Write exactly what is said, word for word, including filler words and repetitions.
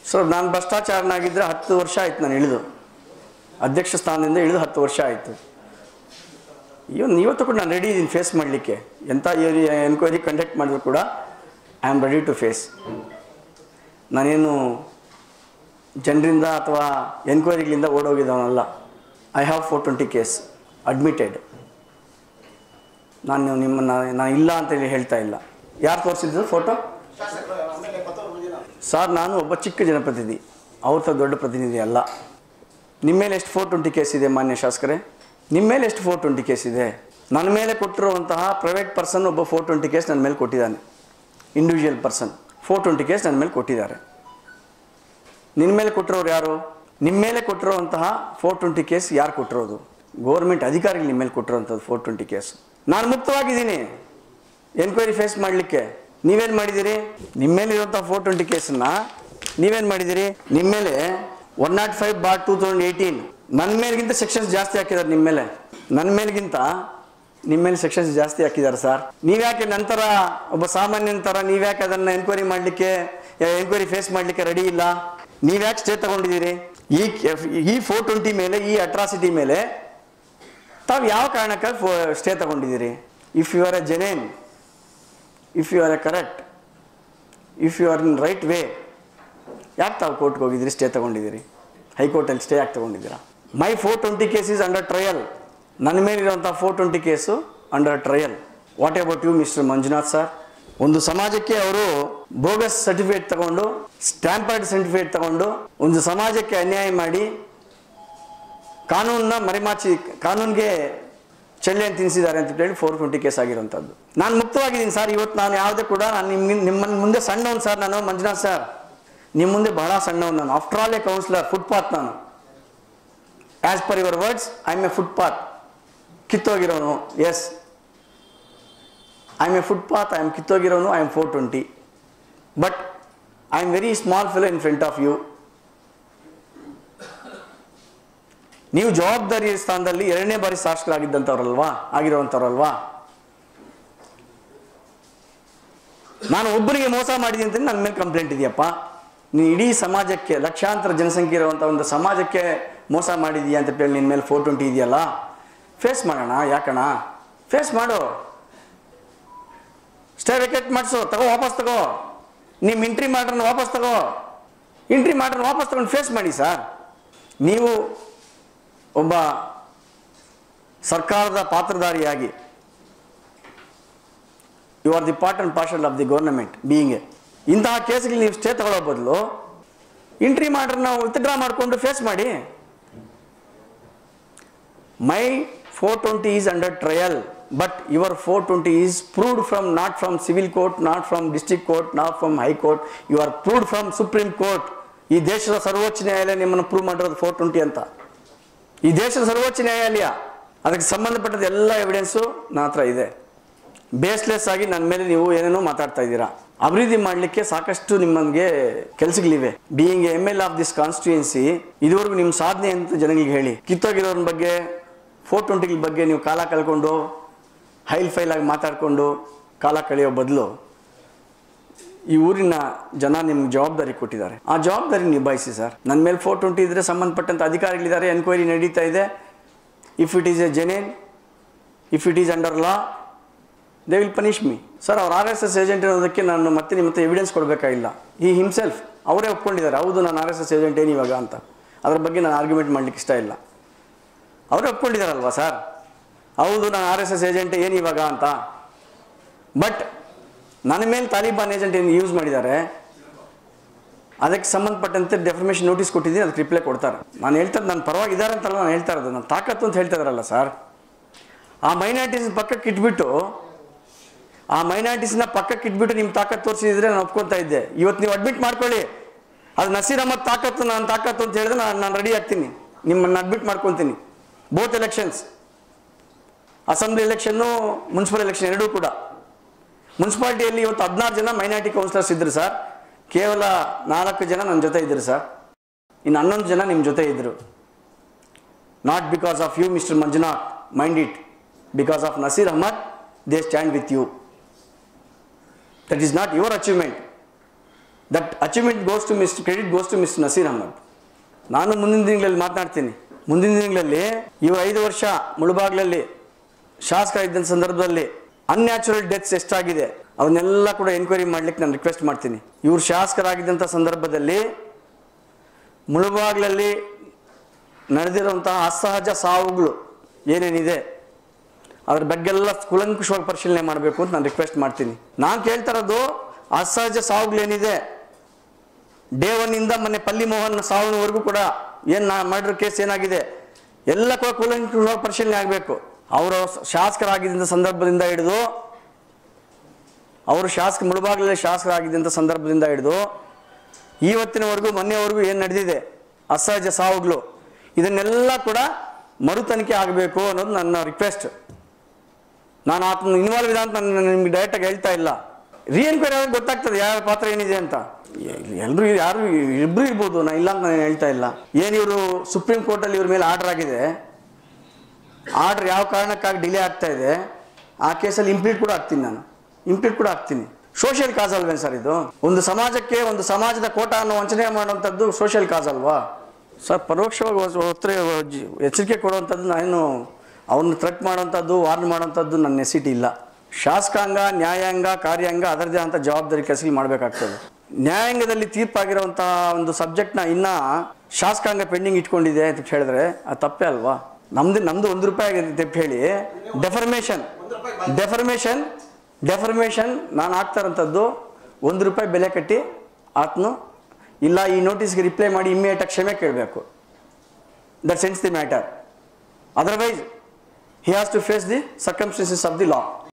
So ನಾನು ಭ್ರಷ್ಟಾಚಾರನಾಗಿದ್ದರೆ ಹತ್ತು ವರ್ಷ ಆಯಿತು ನಾನು ಇಳಿದು ಅಧ್ಯಕ್ಷ ಸ್ಥಾನದಿಂದ ಇಳಿದು ಹತ್ತು ವರ್ಷ ಆಯಿತು. ಇವನ್ ಇವತ್ತು ಕೂಡ ನಾನು ರೆಡಿ ಇದ್ದೀನಿ ಫೇಸ್ ಮಾಡಲಿಕ್ಕೆ. ಎಂಥ ಎನ್ಕ್ವೈರಿ ಕಂಡಕ್ಟ್ ಮಾಡಿದ್ರು ಕೂಡ I am ready to face. ನಾನೇನು ಜನರಿಂದ ಅಥವಾ ಎನ್ಕ್ವೈರಿಗಳಿಂದ ಓಡೋಗಿದ್ದವನಲ್ಲ. I have four twenty case admitted. ನಾನು ನಿಮ್ಮನ್ನು ನಾನು ಇಲ್ಲ ಅಂತೇಳಿ ಹೇಳ್ತಾ ಇಲ್ಲ. ಯಾರು ತೋರಿಸಿದ್ರು ಫೋಟೋ? ಸರ್, ನಾನು ಒಬ್ಬ ಚಿಕ್ಕ ಜನಪ್ರತಿನಿಧಿ, ಅವ್ರ ಥರ ದೊಡ್ಡ ಪ್ರತಿನಿಧಿ ಅಲ್ಲ. ನಿಮ್ಮ ಮೇಲೆ ಎಷ್ಟು ಫೋರ್ ಟ್ವೆಂಟಿ ಕೇಸ್ ಇದೆ ಮಾನ್ಯ ಶಾಸಕರೇ? ನಿಮ್ಮ ಮೇಲೆ ಎಷ್ಟು ಫೋರ್ ಟ್ವೆಂಟಿ ಕೇಸ್ ಇದೆ? ನನ್ನ ಮೇಲೆ ಕೊಟ್ಟಿರುವಂತಹ ಪ್ರೈವೇಟ್ ಪರ್ಸನ್ ಒಬ್ಬ ಫೋರ್ ಟ್ವೆಂಟಿ ಕೇಸ್ ನನ್ನ ಮೇಲೆ ಕೊಟ್ಟಿದ್ದಾನೆ. Individual person four twenty case ನನ್ನ ಮೇಲೆ ಕೊಟ್ಟಿದ್ದಾರೆ. ನಿನ್ನ ಮೇಲೆ ಕೊಟ್ಟಿರೋರು ಯಾರು? ನಿಮ್ಮ ಮೇಲೆ ಕೊಟ್ಟಿರುವಂತಹ ಫೋರ್ ಟ್ವೆಂಟಿ ಕೇಸ್ ಯಾರು ಕೊಟ್ಟಿರೋದು? ಗೌರ್ಮೆಂಟ್ ಅಧಿಕಾರಿಗಳು ನಿಮ್ಮ ಮೇಲೆ ಕೊಟ್ಟಿರೋಂಥದ್ದು ಫೋರ್ ಟ್ವೆಂಟಿ ಕೇಸ್. ನಾನು ಮುಕ್ತವಾಗಿದ್ದೀನಿ ಎನ್ಕ್ವೈರಿ ಫೇಸ್ ಮಾಡಲಿಕ್ಕೆ. ನೀವೇನು ಮಾಡಿದ್ದೀರಿ? ನಿಮ್ಮ ಮೇಲೆ ಇರುವಂಥ ಫೋರ್ ಟ್ವೆಂಟಿ ಕೇಸನ್ನು ನೀವೇನು ಮಾಡಿದ್ದೀರಿ? ನಿಮ್ಮ ಮೇಲೆ one not five bar two thousand eighteen ನನ್ನ ಮೇಲಿಗಿಂತ ಸೆಕ್ಷನ್ಸ್ ಜಾಸ್ತಿ ಹಾಕಿದ್ದಾರೆ. ನಿಮ್ಮ ಮೇಲೆ ನನ್ನ ಮೇಲಿಗಿಂತ ನಿಮ್ಮ ಮೇಲೆ ಸೆಕ್ಷನ್ಸ್ ಜಾಸ್ತಿ ಹಾಕಿದ್ದಾರೆ ಸರ್. ನೀವ್ಯಾಕೆ ನಂತರ ಒಬ್ಬ ಸಾಮಾನ್ಯನ ಥರ ನೀವ್ಯಾಕೆ ಅದನ್ನು ಎನ್ಕ್ವೈರಿ ಮಾಡಲಿಕ್ಕೆ ಎನ್ಕ್ವೈರಿ ಫೇಸ್ ಮಾಡಲಿಕ್ಕೆ ರೆಡಿ ಇಲ್ಲ? ನೀವ್ಯಾಕೆ ಸ್ಟೇ ತಗೊಂಡಿದ್ದೀರಿ? ಈ ಈ ಫೋರ್ ಟ್ವೆಂಟಿ ಮೇಲೆ, ಈ ಅಟ್ರಾಸಿಟಿ ಮೇಲೆ ತಾವು ಯಾವ ಕಾರಣಕ್ಕಾಗಿ ಫೋ ಸ್ಟೇ ತಗೊಂಡಿದ್ದೀರಿ? If you are a genuine, if you are a correct, if you are in right way, ಯಾಕೆ ತಾವು ಕೋರ್ಟ್ಗೆ ಹೋಗಿದ್ದೀರಿ, ಸ್ಟೇ ತಗೊಂಡಿದ್ದೀರಿ? ಹೈಕೋರ್ಟಲ್ಲಿ ಸ್ಟೇ ಯಾಕೆ ತಗೊಂಡಿದ್ದೀರಾ? My four twenty case is under trial. ನನ್ನ ಮೇಲಿರುವಂಥ four twenty case under trial. What about you mister Manjunath sir? ಒಂದು ಸಮಾಜಕ್ಕೆ ಅವರು ಬೋಗಸ್ ಸರ್ಟಿಫಿಕೇಟ್ ತಗೊಂಡು, ಸ್ಟ್ಯಾಂಪರ್ಡ್ ಸರ್ಟಿಫಿಕೇಟ್ ತಗೊಂಡು ಒಂದು ಸಮಾಜಕ್ಕೆ ಅನ್ಯಾಯ ಮಾಡಿ ಕಾನೂನನ್ನ ಮರೆಮಾಚಿ ಕಾನೂನಿಗೆ ಚೆಲ್ಲೆಯನ್ನು ತಿನ್ನಿಸಿದ್ದಾರೆ ಅಂತ ಹೇಳಿ ಫೋರ್ ಟ್ವೆಂಟಿ ಕೇಸ್ ಆಗಿರುವಂಥದ್ದು. ನಾನು ಮುಕ್ತವಾಗಿದ್ದೀನಿ ಸರ್. ಇವತ್ತು ನಾನು ಯಾವುದೇ ಕೂಡ ನಾನು ನಿಮ್ಮ ನಿಮ್ಮ ಮುಂದೆ ಸಣ್ಣವನು ಸರ್. ನಾನು ಮಂಜುನಾಥ್ ಸರ್ ನಿಮ್ಮ ಮುಂದೆ ಬಹಳ ಸಣ್ಣವನು. ನಾನು after all a councillor, footpath. ನಾನು as per your words I am a footpath. ಕಿತ್ತೋಗಿರೋನು. Yes, I am a footpath. I am ಕಿತ್ತೋಗಿರೋನು. I am four twenty. But I am very small fellow in front of you. ನೀವು ಜವಾಬ್ದಾರಿ ಸ್ಥಾನದಲ್ಲಿ ಎರಡನೇ ಬಾರಿ ಶಾಸಕರಾಗಿದ್ದಂಥವ್ರಲ್ವಾ, ಆಗಿರುವಂಥವ್ರಲ್ವಾ? ನಾನು ಒಬ್ಬರಿಗೆ ಮೋಸ ಮಾಡಿದ್ದೀನಿ ಅಂತ ನನ್ನ ಮೇಲೆ ಕಂಪ್ಲೇಂಟ್ ಇದೆಯಪ್ಪ. ನೀನು ಇಡೀ ಸಮಾಜಕ್ಕೆ, ಲಕ್ಷಾಂತರ ಜನಸಂಖ್ಯೆ ಇರುವಂಥ ಒಂದು ಸಮಾಜಕ್ಕೆ ಮೋಸ ಮಾಡಿದೀಯ ಅಂತ ಹೇಳಿ ನಿನ್ನ ಮೇಲೆ ಫೋರ್ ಟ್ವೆಂಟಿ ಇದೆಯಲ್ಲ. ಫೇಸ್ ಮಾಡೋಣ. ಯಾಕಣ? ಫೇಸ್ ಮಾಡು. ಸ್ಟೇ ವೆಕೇಟ್ ಮಾಡಿಸು. ತಗೋ, ವಾಪಸ್ ತಗೋ. ನಿಮ್ಮ ಇಂಟ್ರಿ ಮಾಡ್ರನ್ನ ವಾಪಸ್ ತಗೋ. ಇಂಟ್ರಿ ಮಾಡ್ರನ್ನ ವಾಪಸ್ ತಗೊಂಡು ಫೇಸ್ ಮಾಡಿ ಸರ್. ನೀವು ಒಬ್ಬ ಸರ್ಕಾರದ ಪಾತ್ರಧಾರಿಯಾಗಿ, you are the part and parcel of the government being a, ಇಂತಹ ಕೇಸ್ಗೆ ನೀವು ಸ್ಟೇ ತಗೊಳ್ಳೋ ಬದಲು ಇಂಟ್ರಿ ಮಾಡ್ರನ್ನ ವಿತ್ಡ್ರಾ ಮಾಡಿಕೊಂಡು ಫೇಸ್ ಮಾಡಿ. My four twenty is under trial, but your four twenty is proved from not from civil court, not from district court, not from high court. You are proved from supreme court. ಈ ದೇಶದ ಸರ್ವೋಚ್ಚ ನ್ಯಾಯಾಲಯ ನಿಮ್ಮನ್ನು prove ಮಾಡಿರೋದು four twenty ಅಂತ. ಈ ದೇಶದ ಸರ್ವೋಚ್ಚ ನ್ಯಾಯಾಲಯ, ಅದಕ್ಕೆ ಸಂಬಂಧಪಟ್ಟದ ಎಲ್ಲ ಎವಿಡೆನ್ಸು ನನ್ನ ಹತ್ರ ಇದೆ. ಬೇಸ್ಲೆಸ್ ಆಗಿ ನನ್ನ ಮೇಲೆ ನೀವು ಏನೇನೋ ಮಾತಾಡ್ತಾ ಇದ್ದೀರಾ. ಅಭಿವೃದ್ಧಿ ಮಾಡಲಿಕ್ಕೆ ಸಾಕಷ್ಟು ನಿಮಗೆ ಕೆಲಸಗಳಿವೆ. Being M L of this constituency, ಇದುವರೆಗೂ ನಿಮ್ಮ ಸಾಧನೆ ಅಂತ ಜನಗಳಿಗೆ ಹೇಳಿ. ಕಿತ್ತೋಗಿರೋರ ಬಗ್ಗೆ, ಫೋರ್ ಟ್ವೆಂಟಿಗಳ ಬಗ್ಗೆ ನೀವು ಕಾಲ ಕಳ್ಕೊಂಡು ಹೈಲ್ ಫೈಲ್ ಆಗಿ ಮಾತಾಡಿಕೊಂಡು ಕಾಲ ಕಳೆಯೋ ಬದಲು ಈ ಊರಿನ ಜನ ನಿಮ್ಗೆ ಜವಾಬ್ದಾರಿ ಕೊಟ್ಟಿದ್ದಾರೆ. ಆ ಜವಾಬ್ದಾರಿ ನಿಭಾಯಿಸಿ ಸರ್. ನನ್ನ ಮೇಲೆ ಫೋರ್ ಟ್ವೆಂಟಿ ಇದ್ದರೆ ಸಂಬಂಧಪಟ್ಟಂಥ ಅಧಿಕಾರಿಗಳಿದ್ದಾರೆ, ಎನ್ಕ್ವೈರಿ ನಡೀತಾ ಇದೆ. If it is a genuine, if it is under law, they will punish me sir. ಅವ್ರು ಆರ್ ಎಸ್ ಎಸ್ ಏಜೆಂಟ್ ಇರೋದಕ್ಕೆ ನಾನು ಮತ್ತೆ ನಿಮ್ಮ ಮತ್ತೆ ಎವಿಡೆನ್ಸ್ ಕೊಡಬೇಕಾಗಿಲ್ಲ. ಈ ಹಿಮ್ಸೆಲ್ಫ್ ಅವರೇ ಒಪ್ಕೊಂಡಿದ್ದಾರೆ, ಹೌದು ನಾನು ಆರ್ ಎಸ್ ಎಸ್ ಏಜೆಂಟ್ ಏನು ಇವಾಗ ಅಂತ. ಅದ್ರ ಬಗ್ಗೆ ನಾನು ಆರ್ಗ್ಯುಮೆಂಟ್ ಮಾಡಲಿಕ್ಕೆ ಇಷ್ಟ ಇಲ್ಲ. ಅವರೇ ಒಪ್ಕೊಂಡಿದ್ದಾರಲ್ವಾ ಸರ್, ಹೌದು ನಾನು ಆರ್ ಎಸ್ ಎಸ್ ಏಜೆಂಟ್ ಏನು ಇವಾಗ ಅಂತ. ಬಟ್ ನನ್ನ ಮೇಲೆ ತಾಲಿಬಾನ್ ಏಜೆಂಟ್ ಏನು ಯೂಸ್ ಮಾಡಿದ್ದಾರೆ, ಅದಕ್ಕೆ ಸಂಬಂಧಪಟ್ಟಂತೆ ಡೆಫರ್ಮೇಷನ್ ನೋಟಿಸ್ ಕೊಟ್ಟಿದ್ದೀನಿ, ಅದಕ್ಕೆ ರಿಪ್ಲೈ ಕೊಡ್ತಾರೆ. ನಾನು ಹೇಳ್ತಾರೆ ನನ್ನ ಪರವಾಗಿದ್ದಾರೆ ಅಂತಲ್ಲ ನಾನು ಹೇಳ್ತಾ ಇರೋದು, ನಾನು ತಾಕತ್ತು ಅಂತ ಹೇಳ್ತಾ ಇದ್ದಾರಲ್ಲ ಸರ್. ಆ ಮೈನಾರಿಟೀಸ್ ಪಕ್ಕಕ್ಕೆ ಇಟ್ಬಿಟ್ಟು ಆ ಮೈನಾರಿಟೀಸ್ನ ಪಕ್ಕಕ್ಕೆ ಇಟ್ಬಿಟ್ಟು ನಿಮ್ಮ ತಾಕತ್ತು ತೋರಿಸಿದ್ರೆ ನಾನು ಒಪ್ಕೊತಾ ಇದ್ದೆ. ಇವತ್ತು ನೀವು ಅಡ್ಮಿಟ್ ಮಾಡ್ಕೊಳ್ಳಿ, ಅದು ನಸೀರ್ ಅಹಮದ್ ತಾಕತ್ತು, ನಾನು ತಾಕತ್ತು ಅಂತ ಹೇಳಿದ್ರೆ ನಾನು ನಾನು ರೆಡಿ ಆಗ್ತೀನಿ, ನಿಮ್ಮನ್ನು ಅಡ್ಮಿಟ್ ಮಾಡ್ಕೊತೀನಿ. ಬೋತ್ ಎಲೆಕ್ಷನ್ಸ್, ಅಸೆಂಬ್ಲಿ ಎಲೆಕ್ಷನ್ನು, ಮುನ್ಸಿಪಲ್ ಎಲೆಕ್ಷನ್ ಎರಡೂ ಕೂಡ. ಮುನ್ಸಿಪಾಲಿಟಿಯಲ್ಲಿ ಇವತ್ತು ಹದಿನಾರು ಜನ ಮೈನಾರಿಟಿ ಕೌನ್ಸಿಲರ್ಸ್ ಇದ್ದರು ಸರ್. ಕೇವಲ ನಾಲ್ಕು ಜನ ನನ್ನ ಜೊತೆ ಇದ್ದರು ಸರ್. ಇನ್ನು ಹನ್ನೊಂದು ಜನ ನಿಮ್ಮ ಜೊತೆ ಇದ್ದರು. Not because of you mister Manjunath, mind it, because of Nasir Ahmed, they stand with you. That is not your achievement. That achievement goes to miss credit goes to miss Nasir Ahmed. ನಾನು ಮುಂದಿನ ದಿನಗಳಲ್ಲಿ ಮಾತನಾಡ್ತೀನಿ. ಮುಂದಿನ ದಿನಗಳಲ್ಲಿ ಇವರು ಐದು ವರ್ಷ ಮುಳುಬಾಗ್ಲಲ್ಲಿ ಶಾಸಕರಿದ್ದ ಸಂದರ್ಭದಲ್ಲಿ ಅನ್ಯಾಚುರಲ್ ಡೆತ್ಸ್ ಎಷ್ಟಾಗಿದೆ ಅವನ್ನೆಲ್ಲ ಕೂಡ ಎನ್ಕ್ವೈರಿ ಮಾಡ್ಲಿಕ್ಕೆ ನಾನು ರಿಕ್ವೆಸ್ಟ್ ಮಾಡ್ತೀನಿ. ಇವರು ಶಾಸಕರಾಗಿದ್ದಂಥ ಸಂದರ್ಭದಲ್ಲಿ ಮುಳುಬಾಗ್ಲಲ್ಲಿ ನಡೆದಿರುವಂತಹ ಅಸಹಜ ಸಾವುಗಳು ಏನೇನಿದೆ ಅದ್ರ ಬಗ್ಗೆಲ್ಲ ಕುಲಂಕುಷವಾಗಿ ಪರಿಶೀಲನೆ ಮಾಡಬೇಕು ಅಂತ ನಾನು ರಿಕ್ವೆಸ್ಟ್ ಮಾಡ್ತೀನಿ. ನಾನು ಕೇಳ್ತಾ ಇರೋದು ಅಸಹಜ ಸಾವುಗಳೇನಿದೆ ಡೇ ಒನ್ನಿಂದ ಮೊನ್ನೆ ಪಲ್ಲಿ ಮೋಹನ್ ಸಾವುವರೆಗೂ ಕೂಡ ಏನು ಮರ್ಡರ್ ಕೇಸ್ ಏನಾಗಿದೆ ಎಲ್ಲ ಕೂಡ ಕುಲಂಕುಷವಾಗಿ ಪರಿಶೀಲನೆ ಆಗಬೇಕು. ಅವರು ಶಾಸಕರಾಗಿದ್ದಂಥ ಸಂದರ್ಭದಿಂದ ಹಿಡಿದು ಅವರು ಶಾಸಕ ಮುಳುಬಾಗ್ಲಲ್ಲಿ ಶಾಸಕರಾಗಿದ್ದಂಥ ಸಂದರ್ಭದಿಂದ ಹಿಡಿದು ಇವತ್ತಿನವರೆಗೂ ಮೊನ್ನೆವರೆಗೂ ಏನು ನಡೆದಿದೆ ಅಸಹಜ ಸಾವುಗಳು ಇದನ್ನೆಲ್ಲ ಕೂಡ ಮರು ತನಿಖೆ ಆಗಬೇಕು ಅನ್ನೋದು ನನ್ನ ರಿಕ್ವೆಸ್ಟ್. ನಾನು ಆತನ ಇನ್ವಾಲ್ವ್ ಇದೆ ಅಂತ ನಾನು ನಿಮ್ಗೆ ಡೈರೆಕ್ಟಾಗಿ ಹೇಳ್ತಾ ಇಲ್ಲ. ರೀಎನ್ಕ್ವೈರಿ ಆದಾಗ ಗೊತ್ತಾಗ್ತದೆ ಯಾವ ಪಾತ್ರ ಏನಿದೆ ಅಂತ. ಎಲ್ಲರೂ ಯಾರು ಇಬ್ಬರು ಇರ್ಬೋದು, ನಾನು ಇಲ್ಲ ಅಂತ ನಾನು ಹೇಳ್ತಾ ಇಲ್ಲ. ಏನು ಇವರು ಸುಪ್ರೀಂ ಕೋರ್ಟಲ್ಲಿ ಇವ್ರ ಮೇಲೆ ಆರ್ಡರ್ ಆಗಿದೆ, ಆರ್ಡರ್ ಯಾವ ಕಾರಣಕ್ಕಾಗಿ ಡಿಲೇ ಆಗ್ತಾ ಇದೆ ಆ ಕೇಸಲ್ಲಿ ಇಂಪ್ಲೀಟ್ ಕೂಡ ಆಗ್ತೀನಿ, ನಾನು ಇಂಪ್ಲೀಟ್ ಕೂಡ ಆಗ್ತೀನಿ. ಸೋಷಿಯಲ್ ಕಾಸ್ ಅಲ್ವೇನು ಸರ್ ಇದು? ಒಂದು ಸಮಾಜಕ್ಕೆ ಒಂದು ಸಮಾಜದ ಕೋಟಾವನ್ನು ವಂಚನೆ ಮಾಡುವಂಥದ್ದು ಸೋಷಿಯಲ್ ಕಾಸ್ ಅಲ್ವಾ ಸರ್? ಪರೋಕ್ಷವಾಗಿ ಒತ್ತಡ ಎಚ್ಚರಿಕೆ ಕೊಡುವಂಥದ್ದು ನಾನು ಅವ್ರನ್ನ ಥ್ರೆಟ್ ಮಾಡುವಂಥದ್ದು ವಾರ್ನ್ ಮಾಡುವಂಥದ್ದು ನನ್ನ ನೆಸಿಟಿ ಇಲ್ಲ. ಶಾಸಕಾಂಗ ನ್ಯಾಯಾಂಗ ಕಾರ್ಯಾಂಗ ಅದರದೇ ಅಂತ ಜವಾಬ್ದಾರಿ ಕೆಲಸ ಮಾಡಬೇಕಾಗ್ತದೆ. ನ್ಯಾಯಾಂಗದಲ್ಲಿ ತೀರ್ಪಾಗಿರುವಂಥ ಒಂದು ಸಬ್ಜೆಕ್ಟ್ನ ಇನ್ನೂ ಶಾಸಕಾಂಗ ಪೆಂಡಿಂಗ್ ಇಟ್ಕೊಂಡಿದೆ ಅಂತ ಹೇಳಿದ್ರೆ ಅದು ತಪ್ಪೇ ಅಲ್ವಾ? ನಮ್ದು ನಮ್ಮದು ಒಂದು ರೂಪಾಯಿ ಆಗಿದೆ ಅಂತ ಹೇಳಿ ಡೆಫರ್ಮೇಷನ್ ಡೆಫರ್ಮೇಷನ್ ಡೆಫರ್ಮೇಷನ್ ನಾನು ಆಗ್ತಾ ಇರೋಂಥದ್ದು ಒಂದು ರೂಪಾಯಿ ಬೆಲೆ ಕಟ್ಟಿ ಆತನು ಇಲ್ಲ ಈ ನೋಟಿಸ್ಗೆ ರಿಪ್ಲೈ ಮಾಡಿ ಇಮ್ಮಿಡಿಯೇಟಾಗಿ ಕ್ಷಮೆ ಕೇಳಬೇಕು. That sense the matter. Otherwise he has to face the circumstances of the law.